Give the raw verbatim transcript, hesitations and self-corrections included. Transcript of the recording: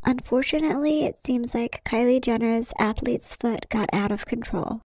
Unfortunately, it seems like Kylie Jenner's athlete's foot got out of control.